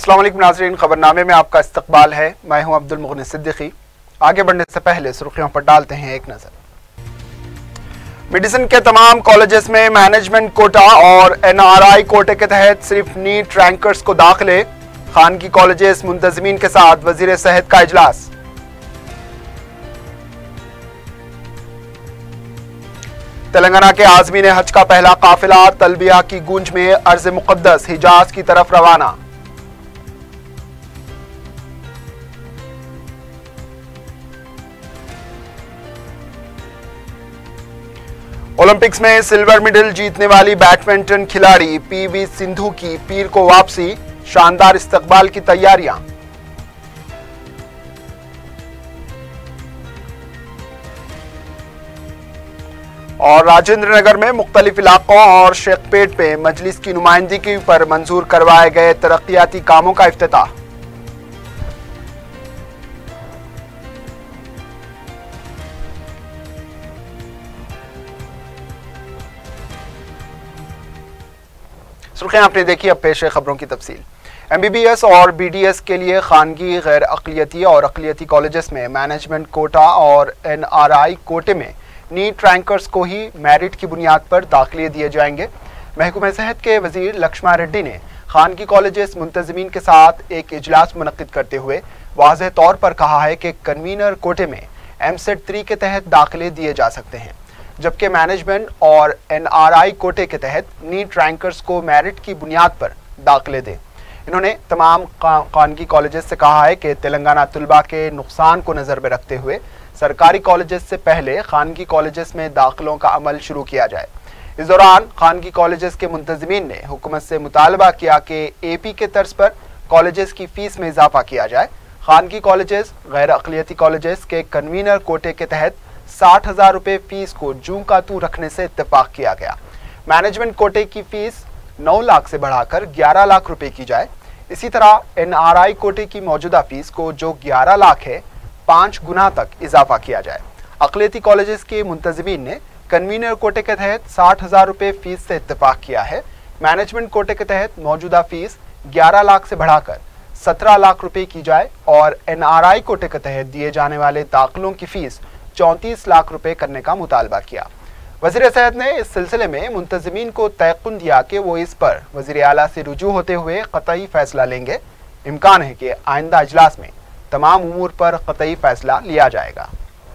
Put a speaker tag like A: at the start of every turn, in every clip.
A: अस्सलाम वालेकुम नाज़रीन, खबरनामे में आपका इस्तकबाल है। मैं हूं अब्दुल मुगनी सिद्दीकी। आगे बढ़ने से पहले सुर्खियों पर डालते हैं एक नजर। मेडिसिन के तमाम कॉलेजेस में मैनेजमेंट कोटा और NRI कोटे के तहत सिर्फ नीट रैंकर्स को दाखिले। खानगी कॉलेजेस मुंतजमीन के साथ वजीर सेहत का इजलास। तेलंगाना के आज़मीन हज का पहला काफिला तलबिया की गूंज में अर्ज़ मुक़द्दस हिजाज की तरफ रवाना। ओलंपिक्स में सिल्वर मेडल जीतने वाली बैडमिंटन खिलाड़ी PV सिंधु की पीर को वापसी, शानदार इस्तकबाल की तैयारियां। और राजेंद्र नगर में मुख्तलिफ इलाकों और शेखपेट पे मजलिस की नुमाइंदगी पर मंजूर करवाए गए तरक्याती कामों का इफ्तिताह। सुर्खियां आपने देखी, अब पेश है खबरों की तफसील। MBBS और BDS के लिए खानगी गैर अक़लियती और अक़लियती कॉलेजेस में मैनेजमेंट कोटा और NRI कोटे में नीट रैंकर्स को ही मेरिट की बुनियाद पर दाखिले दिए जाएंगे। महकमा सेहत के वजीर लक्ष्मण रेड्डी ने खानगी कॉलेजेस मुंतजमीन के साथ एक इजलास मुनक्किद करते हुए वाज़ेह तौर पर कहा है कि कन्वीनर कोटे में MSET 3 के तहत दाखिले दिए जा सकते हैं, जबकि मैनेजमेंट और NRI कोटे के तहत नीट रैंकर्स को मेरिट की बुनियाद पर दाखिले दें। इन्होंने तमाम खानगी कॉलेजेस से कहा है कि तेलंगाना तलबा के नुकसान को नज़र में रखते हुए सरकारी कॉलेजेस से पहले खानगी कॉलेजेस में दाखिलों का अमल शुरू किया जाए। इस दौरान खानगी कॉलेजेस के मुंतजमीन ने हुकूमत से मुतालबा किया कि AP के तर्ज पर कॉलेजेस की फीस में इजाफा किया जाए। खानगी कॉलेजेस गैर अक़लियती कॉलेजेस के कन्वीनर कोटे के तहत 60,000 रुपये फीस को जूं का तू रखने से इत्तेफाक किया गया। मैनेजमेंट कोटे की फीस 9 लाख से बढ़ाकर 11 लाख रुपए की जाए। इसी तरह NRI कोटे की मौजूदा फीस को जो 11 लाख है 5 गुना तक इजाफा किया जाए। अक़लियती कॉलेजेस के मुंतजमीन ने कन्वीनर कोटे के तहत 60,000 रुपये फीस से इत्तेफाक किया है। मैनेजमेंट कोटे के तहत मौजूदा फीस 11 लाख से बढ़ाकर 17 लाख रुपए की जाए और NRI कोटे के तहत दिए जाने वाले दाखिलों की फीस 34 लाख रुपए करने का मुतालबा किया। वज़ीर सेहत ने इस सिलसिले में मुंतजमीन को तयक़ुन दिया कि वो इस पर वज़ीर आला से रुजू होते हुए क़तई फैसला लेंगे। इम्कान है कि आइंदा इजलास में तमाम उमूर पर क़तई फैसला लिया जाएगा।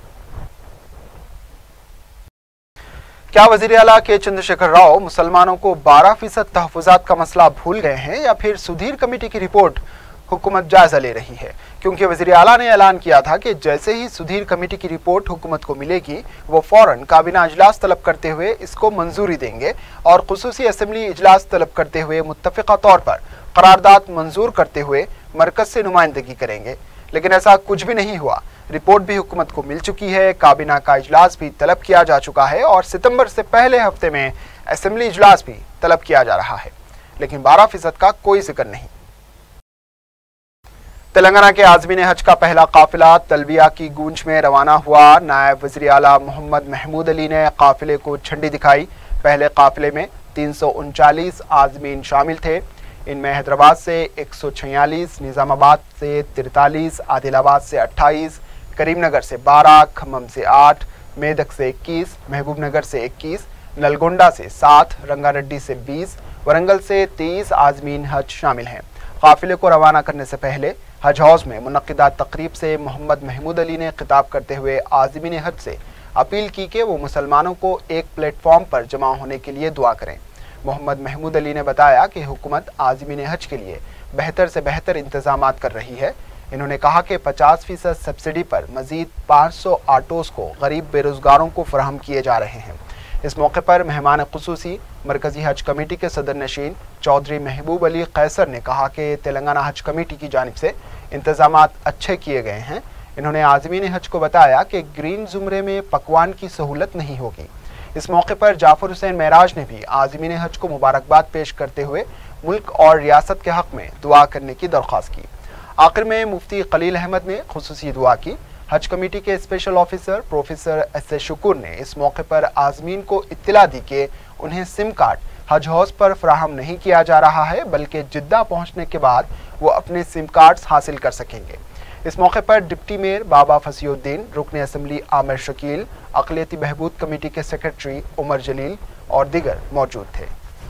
A: क्या वज़ीर आला के चंद्रशेखर राव मुसलमानों को 12% तहफ़्फ़ुज़ात का मसला भूल गए हैं या फिर सुधीर कमेटी की रिपोर्ट हुकूमत जायजा ले रही है? क्योंकि वज़ीर आला ने ऐलान किया था कि जैसे ही सुधीर कमेटी की रिपोर्ट हुकूमत को मिलेगी वो फ़ौरन काबीना इजलास तलब करते हुए इसको मंजूरी देंगे और खुसूसी असेंबली इजलास तलब करते हुए मुत्तफ़िक़ा तौर पर करारदाद मंजूर करते हुए मरकज़ से नुमाइंदगी करेंगे। लेकिन ऐसा कुछ भी नहीं हुआ। रिपोर्ट भी हुकूमत को मिल चुकी है, काबीना का इजलास भी तलब किया जा चुका है और सितंबर से पहले हफ्ते में असेंबली इजलास भी तलब किया जा रहा है, लेकिन 12% का कोई जिक्र नहीं। तेलंगाना के आज़मीन हज का पहला काफिला तलबिया की गूंज में रवाना हुआ। नायब वज़ीर आला मोहम्मद महमूद अली ने काफिले को झंडी दिखाई। पहले काफिले में 339 आज़मीन शामिल थे। इनमें हैदराबाद से 146, निज़ामाबाद से 43, आदिलाबाद से 28, करीमनगर से 12, खम्मम से 8, मेदक से 21, महबूबनगर से 21, नलगोंडा से 7, रंगारेड्डी से 20, वरंगल से 23 आज़मीन हज शामिल हैं। काफिले को रवाना करने से पहले हज हाउस में मुनक्किदा तकरीब से मोहम्मद महमूद अली ने खिताब करते हुए आज़मीन हज से अपील की कि वो मुसलमानों को एक प्लेटफॉर्म पर जमा होने के लिए दुआ करें। मोहम्मद महमूद अली ने बताया कि हुकूमत आज़मीन हज के लिए बेहतर से बेहतर इंतजाम कर रही है। इन्होंने कहा कि 50% सब्सिडी पर मजीद 500 ऑटोज़ को गरीब बेरोज़गारों को फराहम किए जा रहे हैं। इस मौके पर मेहमान खुसूसी मरकज़ी हज कमेटी के सदर नशीन चौधरी महबूब अली कैसर ने कहा कि तेलंगाना हज कमेटी की जानिब से इंतजामात अच्छे किए गए हैं। इन्होंने आज़मीन हज को बताया कि ग्रीन ज़ुमरे में पकवान की सहूलत नहीं होगी। इस मौके पर जाफर हुसैन महराज ने भी आज़मीन हज को मुबारकबाद पेश करते हुए मुल्क और रियासत के हक़ में दुआ करने की दरख्वास्त की। आखिर में मुफ्ती खलील अहमद ने खुसूसी दुआ की। हज कमेटी के special officer professor S A Shukr ने इस मौके पर आज़मीन को इत्तला दी कि उन्हें सिम कार्ड हज हाउस पर फराहम नहीं किया जा रहा है, बल्कि जिद्दा पहुंचने के बाद वो अपने सिम कार्ड्स हासिल कर सकेंगे। इस मौके पर डिप्टी मेयर बाबा फसीउद्दीन, रुकन असम्बली आमिर शकील, अक़लियती बहबूद कमेटी के सेक्रेटरी उमर जलील और दीगर मौजूद थे।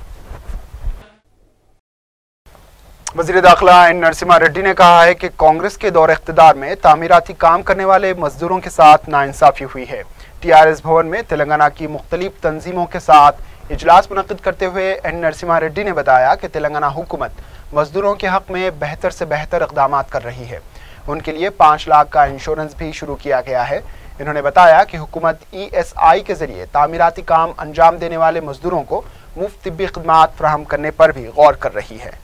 A: वज़ीर दाखिला एन नरसिम्हा रेड्डी ने कहा है कि कांग्रेस के दौर इख्तिदार में तामीराती काम करने वाले मजदूरों के साथ नाइंसाफी हुई है। TRS भवन में तेलंगाना की मुख्तलिफ तंजीमों के साथ इजलास मुनक़िद करते हुए एन नरसिम्हा रेड्डी ने बताया कि तेलंगाना हुकूमत मजदूरों के हक़ में बेहतर से बेहतर इक़दाम कर रही है। उनके लिए 5 लाख का इंश्योरेंस भी शुरू किया गया है। इन्होंने बताया कि हुकूमत ESI के जरिए तामीराती काम अंजाम देने वाले मजदूरों को मुफ्त तिब्बी खिदमात फराहम करने पर भी गौर कर रही है।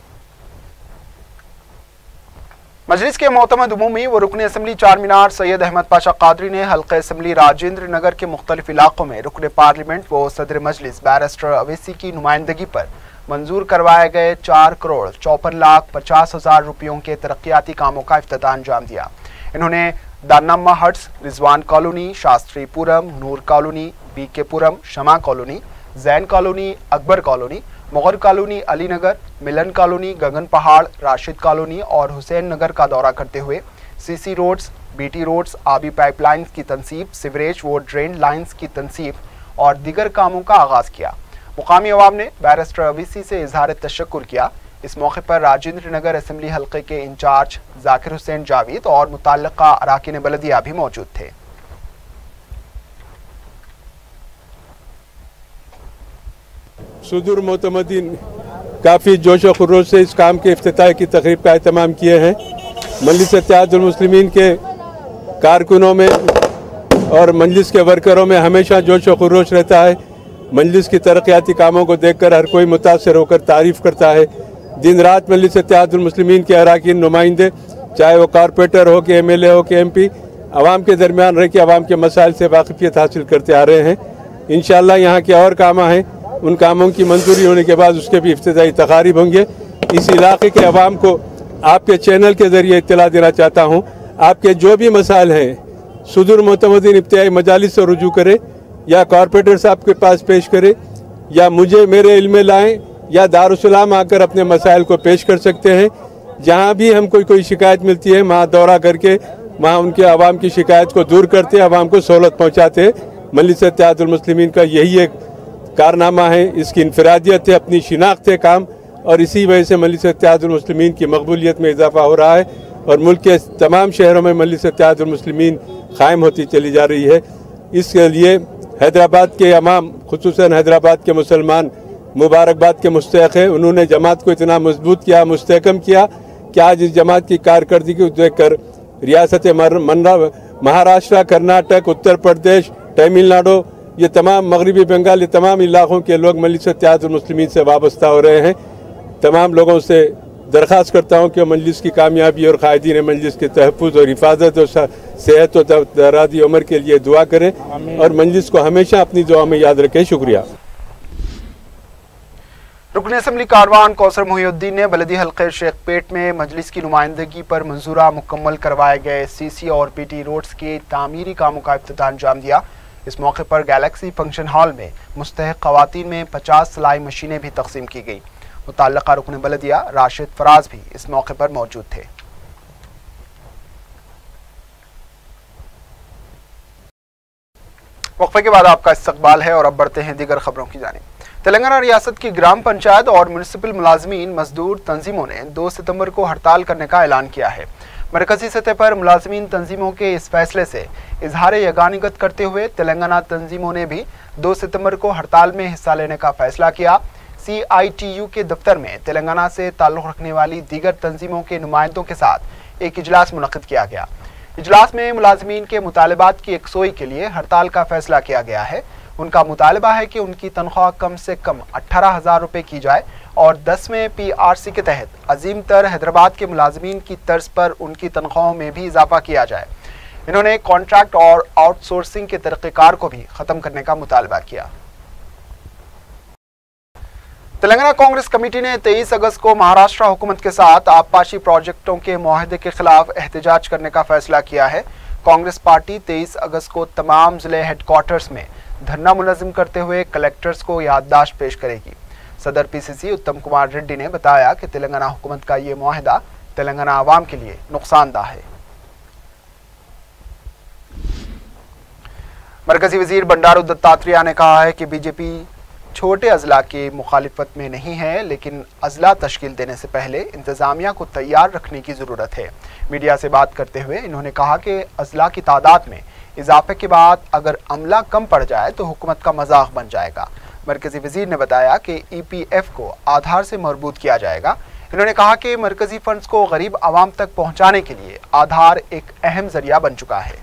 A: मजलिस के मोतमद उमूमी व रुकन असम्बली चार मीनार सैयद अहमद पाशा कादरी ने हल्का असम्बली राजेंद्र नगर के मुख्तलिफ इलाकों में रुकन पार्लियामेंट व सदर मजलिस बैरिस्टर अवैसी की नुमाइंदगी पर मंजूर करवाए गए 4,54,50,000 रुपयों के तरक्याती कामों का इफ्तिताह अंजाम दिया। इन्होंने Danamma huts, Rizwan colony, Shastripuram, Noor colony, BK Puram, Shama colony, Jain colony, Akbar colony, Mughar colony, Ali Nagar, Milan colony, Gagan Pahad, Rashid colony और हुसैन नगर का दौरा करते हुए CC रोड्स, BT रोड्स, आबी पाइपलाइंस की तनसीब, सिवरेज व ड्रेन लाइन्स की तनसीब और दीगर कामों का आगाज़ किया। मुकामी अवाम ने बैरिस्टर अवैसी से इजहार तशक्कुर किया। इस मौके पर राजेंद्र नगर असम्बली हल्के के इंचार्ज जाकिर हुसैन जावेद और मुतल्लिका अराकीन बलदिया भी मौजूद थे।
B: सुदूर मोतमदीन काफ़ी जोश व खरोश से इस काम के इफ्तिताह की तकरीब का एहतमाम किए हैं। मजलिस इत्तेहादुल मुस्लिमीन के कारकुनों में और मजलिस के वर्करों में हमेशा जोश व खरोश रहता है। मजलिस की तरक्याती कामों को देखकर हर कोई मुतासर होकर तारीफ़ करता है। दिन रात मजलिस इत्तेहादुल मुस्लिमीन के अराकीन नुमाइंदे, चाहे वो कारपोरेटर हो के MLA हो के MP, आवाम के दरमियान रह के आवाम के मसाइल से वाकिफियत हासिल करते आ रहे हैं। इंशाअल्लाह यहाँ के और काम हैं, उन कामों की मंजूरी होने के बाद उसके भी इफ्तिताई तकारीब होंगे। इस इलाके के अवाम को आपके चैनल के ज़रिए इत्तला देना चाहता हूँ, आपके जो भी मसाइल हैं सुदूर मोतमदीन इब्तिदाई मजालिस से रुजू करें या कॉरपोरेटर साहब के पास पेश करें या मुझे मेरे इल्म में लाएँ या दारुस्सलाम आकर अपने मसाइल को पेश कर सकते हैं। जहाँ भी हमको कोई शिकायत मिलती है वहाँ दौरा करके वहाँ उनके आवाम की शिकायत को दूर करते, आवाम को सहूलत पहुँचाते। मजलिस इत्तेहादुल मुस्लिमीन का यही एक कारनामा है, इसकी इनफरादियत है, अपनी शिनाख्त है काम, और इसी वजह से मजलिस इत्तेहादुल मुस्लिमीन की मकबूलियत में इजाफा हो रहा है और मुल्क के तमाम शहरों में मजलिस इत्तेहादुल मुस्लिमीन कायम होती चली जा रही है। इसके लिए हैदराबाद के अवाम, खुसूसन हैदराबाद के मुसलमान मुबारकबाद के मुस्तहक़ है। उन्होंने जमात को इतना मजबूत किया, मुस्तहकम किया कि आज इस जमात की कारकर्दगी को देखकर रियासत महाराष्ट्र, कर्नाटक, उत्तर प्रदेश, तमिलनाडु, ये तमाम मगरबी बंगाल, ये तमाम इलाकों के लोग मजलिस इत्तेहादुल मुस्लिमीन से वाबस्ता हो रहे हैं। तमाम लोगों से दरख्वास्त करता हूँ कि मजलिस की कामयाबी और कायदीन मजलिस के तहफ़्फ़ुज़ और हिफाजत और सेहत और दराज़ी उम्र के लिए दुआ करें और मजलिस को हमेशा अपनी दुआ में याद रखें। शुक्रिया।
A: रुकन असम्बली कारवान कौसर मोहिउद्दीन ने बलदी हल्के शेखपेट में मजलिस की नुमाइंदगी पर मंजूरा मुकम्मल करवाए गए CC और BT रोड्स के तामीरी कामों का इफ्तिताह अंजाम दिया। इस मौके पर गैलेक्सी फंक्शन हॉल में मुस्तहक़ ख़वातीन में 50 सिलाई मशीनें भी तकसीम की गई। मुतल्लिका रुकन बलदिया राशिद फराज भी इस मौके पर मौजूद थे। वक्फे के बाद आपका इस्तकबाल है और अब बढ़ते हैं दीगर खबरों की जानिब। तेलंगाना रियासत की ग्राम पंचायत और म्युनिसिपल मुलाजमीन मजदूर तंजीमों ने 2 सितंबर को हड़ताल करने का ऐलान किया है। मरकजी सतह पर मुलाजमीन तंजीमों के इस फैसले से इजहार यगानिगत करते हुए तेलंगाना तंजीमों ने भी 2 सितंबर को हड़ताल में हिस्सा लेने का फैसला किया। CITU के दफ्तर में तेलंगाना से ताल्लुक़ रखने वाली दीगर तंजीमों के नुमाइंदों के साथ एक इजलास मुनक़िद किया गया। इजलास में मुलाजमीन के मुतालबात की यकसोई के लिए हड़ताल का फैसला किया गया है। उनका मुतालबा है कि उनकी तनख्वाह कम से कम 18,000 रुपये की जाए और 10वें PRC के तहत अजीम तर हैदराबाद के मुलाजमीन की तर्ज पर उनकी तनख्वाहों में भी इजाफा किया जाए। इन्होंने कॉन्ट्रैक्ट और आउटसोर्सिंग के तरीक़ेकार को भी ख़त्म करने का मुतालबा किया। तेलंगाना कांग्रेस कमेटी ने 23 अगस्त को महाराष्ट्र हुकूमत के साथ आबपाशी प्रोजेक्टों के मुआहदे के खिलाफ एहतजाज करने का फैसला किया है। कांग्रेस पार्टी 23 अगस्त को तमाम जिले हेडक्वार्टर्स में धरना मुनज़्ज़म करते हुए कलेक्टर्स को याददाश्त पेश करेगी। सदर पीसीसी उत्तम कुमार रेड्डी ने बताया कि तेलंगाना हुकूमत का ये मुआहदा तेलंगाना आवाम के लिए नुकसानदाह है। मरकजी वजीर बंडारू दत्तात्रेय ने कहा है कि बीजेपी छोटे अजला की मुखालिफत में नहीं है, लेकिन अजला तश्कील देने से पहले इंतजामिया को तैयार रखने की ज़रूरत है। मीडिया से बात करते हुए इन्होंने कहा कि अजला की तादाद में इजाफे के बाद अगर अमला कम पड़ जाए तो हुकूमत का मजाक बन जाएगा। मरकजी वजीर ने बताया कि EPF को आधार से मरबूत किया जाएगा। इन्होंने कहा कि मरकजी फंड्स को गरीब आवाम तक पहुँचाने के लिए आधार एक अहम जरिया बन चुका है।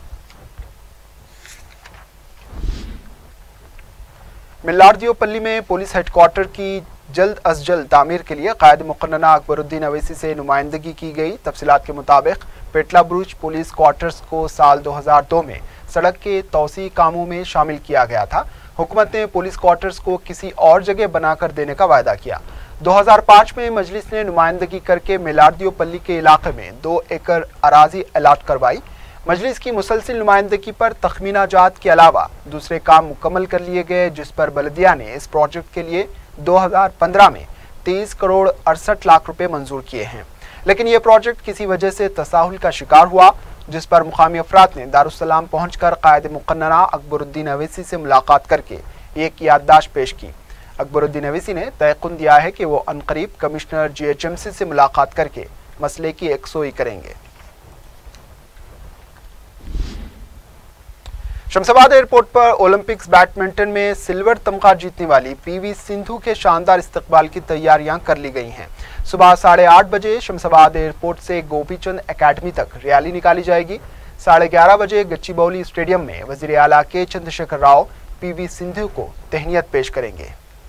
A: मिल्लार्दियोपल्ली में पुलिस हेडक्वार्टर की जल्द अज जल्द तामीर के लिए कायद मुकन्नना अकबरुद्दीन अवैसी से नुमाइंदगी की गई। तफसीलात के मुताबिक पेटला बुरुज पुलिस क्वार्टर्स को साल 2002 में सड़क के तौसी कामों में शामिल किया गया था। हुकूमत ने पुलिस क्वार्टर्स को किसी और जगह बनाकर देने का वायदा किया। 2005 में मजलिस ने नुमाइंदगी करके मिल्लार्दियोपल्ली के इलाके में 2 एकड़ अराजी अलाट करवाई। मजलिस की मुसलसिल नुमाइंदगी पर तखमीना जात के अलावा दूसरे काम मुकम्मल कर लिए गए, जिस पर बल्दिया ने इस प्रोजेक्ट के लिए 2015 में 23 करोड़ 68 लाख रुपए मंजूर किए हैं। लेकिन यह प्रोजेक्ट किसी वजह से तसाहुल का शिकार हुआ, जिस पर मुकामी अफराद ने दारुस्सलाम पहुंचकर कायद मुकन्नना अकबरुद्दीन अवैसी से मुलाकात करके एक याददाश्त पेश की। अकबरुद्दीन अवैसी ने तयक़ुन दिया है कि वो अनकरीब कमिश्नर GHMC से मुलाकात करके मसले की यकसोई करेंगे। शमशाबाद एयरपोर्ट पर ओलंपिक्स बैडमिंटन में सिल्वर तमगा जीतने वाली PV सिंधु के शानदार इस्तकबाल की तैयारियां कर ली गई हैं। सुबह 8:30 बजे शमशाबाद एयरपोर्ट से गोपीचंद एकेडमी तक रैली निकाली जाएगी। 11:30 बजे गच्चीबौली स्टेडियम में वजीर आला के चंद्रशेखर राव PV सिंधु को तहनीत पेश करेंगे।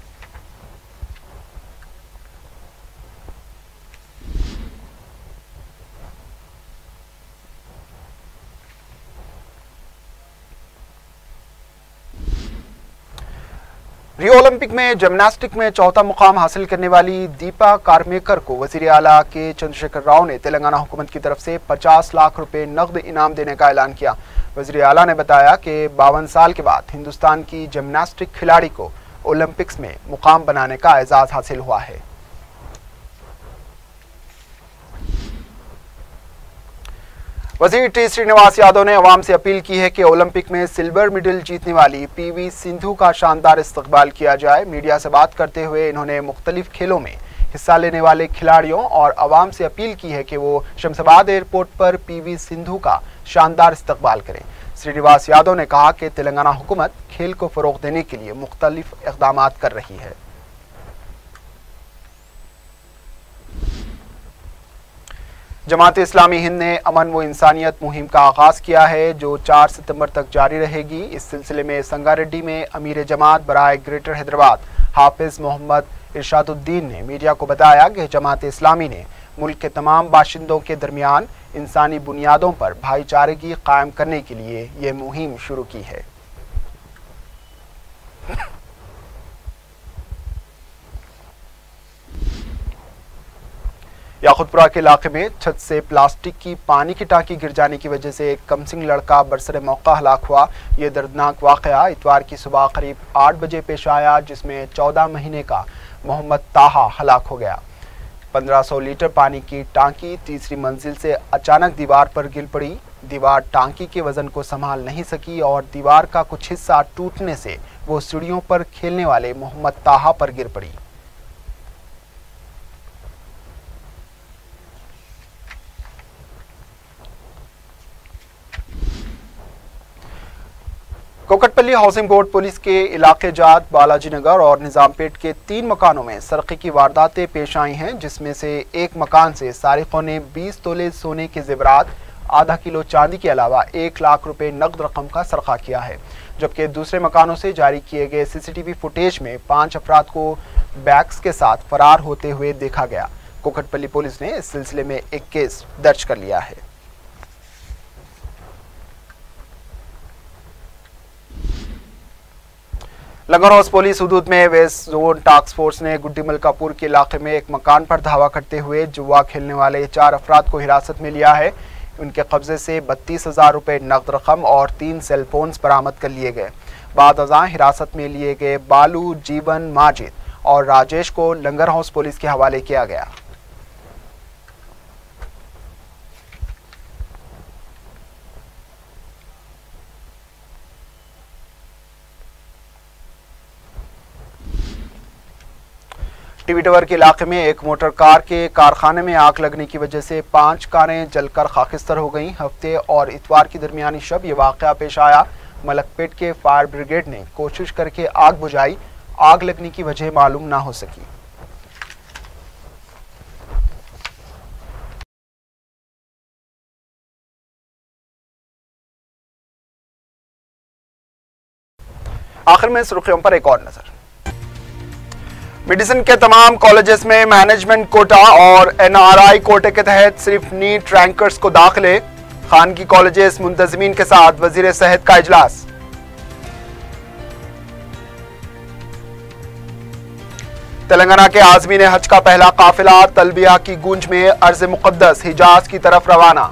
A: रियो ओलंपिक में जिम्नास्टिक में चौथा मुकाम हासिल करने वाली दीपा कारमेकर को वजीर आला के चंद्रशेखर राव ने तेलंगाना हुकूमत की तरफ से 50 लाख रुपए नकद इनाम देने का ऐलान किया। वजीर आला ने बताया कि 52 साल के बाद हिंदुस्तान की जिम्नास्टिक खिलाड़ी को ओलंपिक्स में मुकाम बनाने का एजाज हासिल हुआ है। वजीर टी श्रीनिवास यादव ने अवाम से अपील की है कि ओलंपिक में सिल्वर मेडल जीतने वाली PV सिंधु का शानदार इस्तकबाल किया जाए। मीडिया से बात करते हुए इन्होंने मुख्तलिफ खेलों में हिस्सा लेने वाले खिलाड़ियों और अवाम से अपील की है कि वो शमशाबाद एयरपोर्ट पर PV सिंधु का शानदार इस्तकबाल करें। श्रीनिवास यादव ने कहा कि तेलंगाना हुकूमत खेल को फ़रोग़ देने के लिए मुख्तलिफ इक़दाम कर रही है। जमात इस्लामी हिंद ने अमन व इंसानियत मुहिम का आगाज़ किया है, जो 4 सितंबर तक जारी रहेगी। इस सिलसिले में संगारेड्डी में अमीर जमात बराए ग्रेटर हैदराबाद हाफिज मोहम्मद इरशादुद्दीन ने मीडिया को बताया कि जमात इस्लामी ने मुल्क के तमाम बाशिंदों के दरमियान इंसानी बुनियादों पर भाईचारगी कायम करने के लिए ये मुहिम शुरू की है। याकुतपुरा के इलाके में छत से प्लास्टिक की पानी की टांकी गिर जाने की वजह से एक कमसिंग लड़का बरसरे मौका हलाक हुआ। ये दर्दनाक वाक़या इतवार की सुबह करीब 8 बजे पेश आया, जिसमें 14 महीने का मोहम्मद ताहा हलाक हो गया। 1500 लीटर पानी की टांकी तीसरी मंजिल से अचानक दीवार पर गिर पड़ी। दीवार टांकी के वजन को संभाल नहीं सकी और दीवार का कुछ हिस्सा टूटने से वो सीढ़ियों पर खेलने वाले मोहम्मद ताहा पर गिर पड़ी। कोकटपल्ली हाउसिंग बोर्ड पुलिस के इलाके जात बालाजी नगर और निजामपेट के 3 मकानों में सरक़े की वारदातें पेश आई हैं, जिसमें से एक मकान से सारिकों ने 20 तोले सोने के जेवरात, आधा किलो चांदी के अलावा 1 लाख रुपए नकद रकम का सरक़ा किया है। जबकि दूसरे मकानों से जारी किए गए CCTV फुटेज में 5 अफराद को बैग्स के साथ फरार होते हुए देखा गया। कोकटपल्ली पुलिस ने इस सिलसिले में एक केस दर्ज कर लिया है। लंगरहौस पुलिस हुदूद में वेस्ट जोन टास्क फोर्स ने गुड्डी मलकापुर के इलाके में एक मकान पर धावा करते हुए जुआ खेलने वाले 4 अफराद को हिरासत में लिया है। उनके कब्जे से 32,000 रुपये नकद रकम और 3 सेलफोन्स बरामद कर लिए गए। बाद अज़ां हिरासत में लिए गए बालू, जीवन, माजिद और राजेश को लंगर हाउस पुलिस के हवाले किया गया। टीवी टावर के इलाके में एक मोटर कार के कारखाने में आग लगने की वजह से 5 कारें जलकर खाकिस्तर हो गईं। हफ्ते और इतवार की दरमियानी शब ये वाक़या पेश आया। मलकपेट के फायर ब्रिगेड ने कोशिश करके आग बुझाई। आग लगने की वजह मालूम ना हो सकी। आखिर में सुर्खियों पर एक और नजर। मेडिसिन के तमाम कॉलेजेस में मैनेजमेंट कोटा और एनआरआई कोटे के तहत सिर्फ नीट रैंकर्स को दाखिले। खानगी कॉलेजेस मुंतजमीन के साथ वजीर सेहत का इजलास। तेलंगाना के आज़मीन हज का पहला काफिला तलबिया की गूंज में अर्ज मुक़द्दस हिजाज की तरफ रवाना।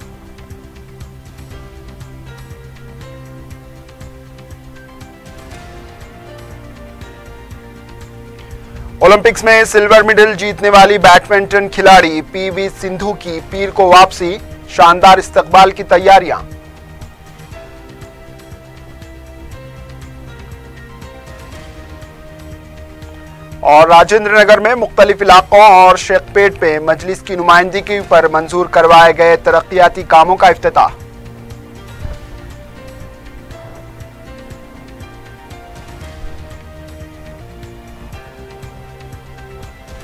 A: ओलंपिक्स में सिल्वर मेडल जीतने वाली बैडमिंटन खिलाड़ी पीवी सिंधु की पीर को वापसी। शानदार इस्तकबाल की तैयारियां। और राजेंद्र नगर में मुख्तलिफ इलाकों और शेखपेट पे मजलिस की नुमाइंदगी पर मंजूर करवाए गए तरक्याती कामों का इफ्तिताह।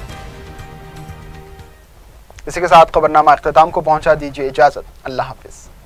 A: इसी के साथ खबरनामा इख्तिताम को पहुंचा दीजिए इजाजत। अल्लाह हाफिज।